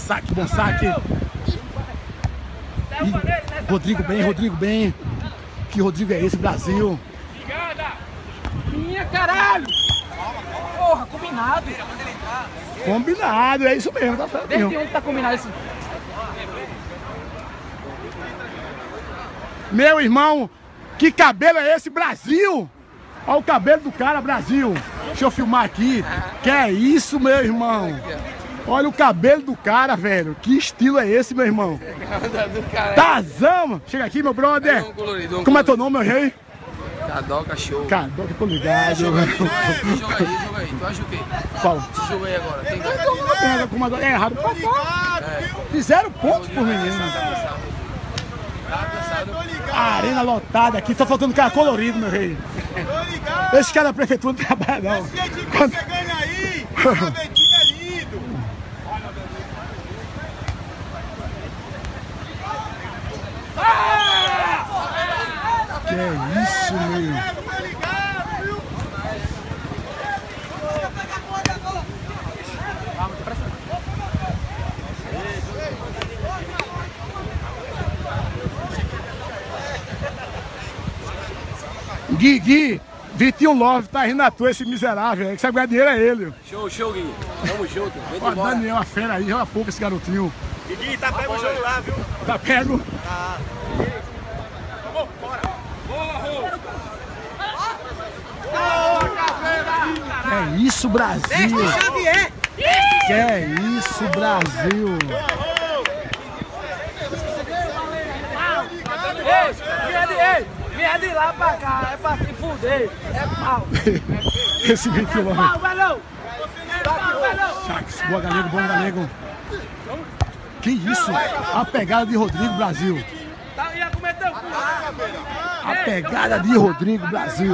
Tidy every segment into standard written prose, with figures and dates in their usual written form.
saque, bom saque. Rodrigo bem. Que Rodrigo é esse, Brasil? Minha caralho! Porra, combinado. Combinado, é isso mesmo, tá certo. Desde onde tá combinado isso? Meu irmão, que cabelo é esse, Brasil? Olha o cabelo do cara, Brasil. Deixa eu filmar aqui. Que é isso, meu irmão? Olha o cabelo do cara, velho. Que estilo é esse, meu irmão? Tazão! Chega aqui, meu brother. Como é teu nome, meu rei? Cadoca, show. Cadoca, tô ligado. Joga aí. Tu acha o quê? Qual? Esse jogo aí agora. Tem É errado. Fizeram ponto por menino. A arena lotada aqui, tá faltando cara colorido, meu rei. Esse cara da prefeitura não trabalha, não. Quando você ganha aí, o cabetinho é lindo. Que é isso, meu? Gui, Vitinho Love tá rindo à toa, esse miserável. Quem sabe ganhar dinheiro é ele. Show, Gui. Tamo junto. Vem Ó, embora. Daniel, a fera aí, joga pouco esse garotinho. Gui, tá pego o jogo lá, viu? Tá pego. Que é isso, Brasil? Xavier! Que é isso, Brasil? Vier de lá pra cá, é pra se fuder. É pau. Esse Vitinho Love. Pau, velho! Chaves, boa, galego, bom, galego. Que isso? A pegada de Rodrigo, Brasil. Ia comer teu cu. A pegada de Rodrigo, Brasil.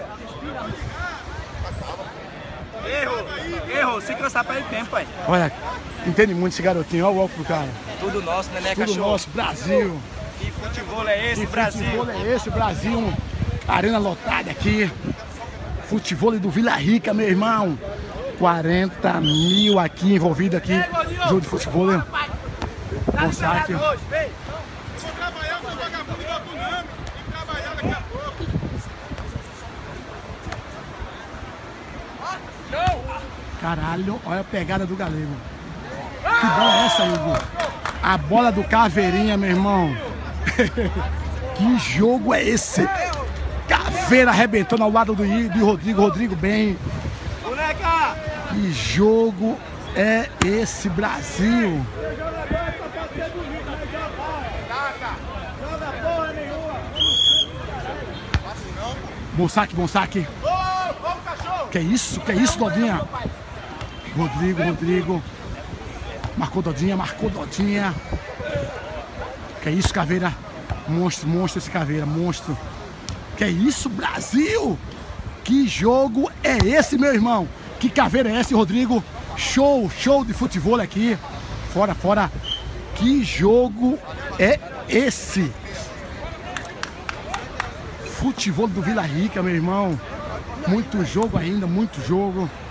Errou, sem cansar pra ele tempo, pai. Olha, entende muito esse garotinho. Olha o óculos pro cara. Tudo nosso, né, Tudo cachorro? nosso, Brasil. Que futebol é esse, Que Brasil? futebol é esse, Brasil? Arena lotada aqui. Futebol do Vila Rica, meu irmão. 40 mil aqui envolvido aqui. Jogo de futebol. Bom saque. Vou trabalhar com o vagabundo do outro nome. Tem que trabalhar daqui a pouco. Caralho, olha a pegada do galego. Que bola é essa, Hugo? A bola do Caveirinha, meu irmão. Que jogo é esse? Caveira arrebentando ao lado de Rodrigo. Rodrigo bem. Boneca! Que jogo é esse, Brasil? Bom saque, bom saque. Que isso, Dodinha? Rodrigo. Marcou Dodinha. Que isso, Caveira? Monstro esse Caveira, monstro. Que isso, Brasil? Que jogo é esse, meu irmão? Que Caveira é esse, Rodrigo? Show de futebol aqui. Fora. Que jogo é esse? Futebol do Vila Rica, meu irmão. Muito jogo ainda, muito jogo.